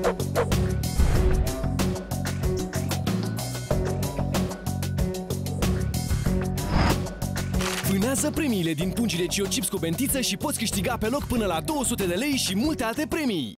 Vânează premiile din pungile Cio Chips cu bentiță și poți câștiga pe loc până la 200 de lei și multe alte premii!